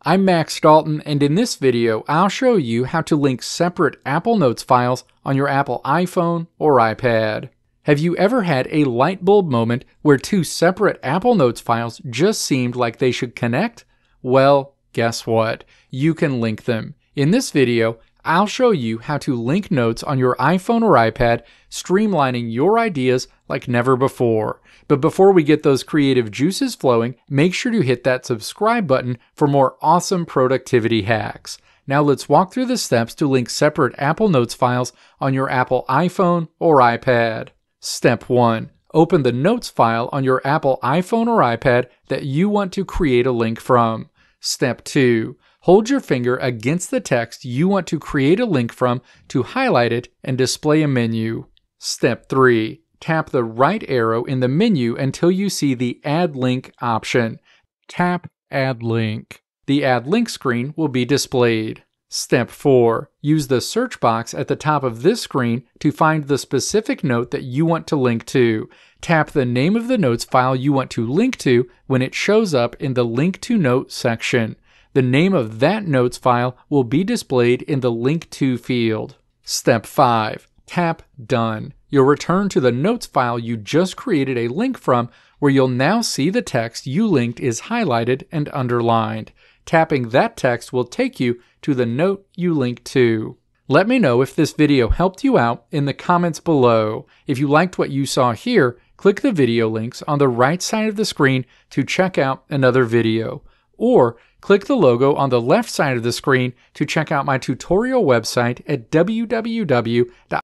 I'm Max Dalton, and in this video, I'll show you how to link separate Apple Notes files on your Apple iPhone or iPad. Have you ever had a light bulb moment where two separate Apple Notes files just seemed like they should connect? Well, guess what? You can link them. In this video, I'll show you how to link notes on your iPhone or iPad, streamlining your ideas like never before. But before we get those creative juices flowing, make sure to hit that subscribe button for more awesome productivity hacks. Now let's walk through the steps to link separate Apple Notes files on your Apple iPhone or iPad. Step 1. Open the Notes file on your Apple iPhone or iPad that you want to create a link from. Step 2. Hold your finger against the text you want to create a link from to highlight it and display a menu. Step 3. Tap the right arrow in the menu until you see the Add Link option. Tap Add Link. The Add Link screen will be displayed. Step 4. Use the search box at the top of this screen to find the specific note that you want to link to. Tap the name of the notes file you want to link to when it shows up in the Link to Note section. The name of that notes file will be displayed in the Link to field. Step 5. Tap Done. You'll return to the notes file you just created a link from, where you'll now see the text you linked is highlighted and underlined. Tapping that text will take you to the note you linked to. Let me know if this video helped you out in the comments below. If you liked what you saw here, click the video links on the right side of the screen to check out another video. Or click the logo on the left side of the screen to check out my tutorial website at www.iPadLink.com.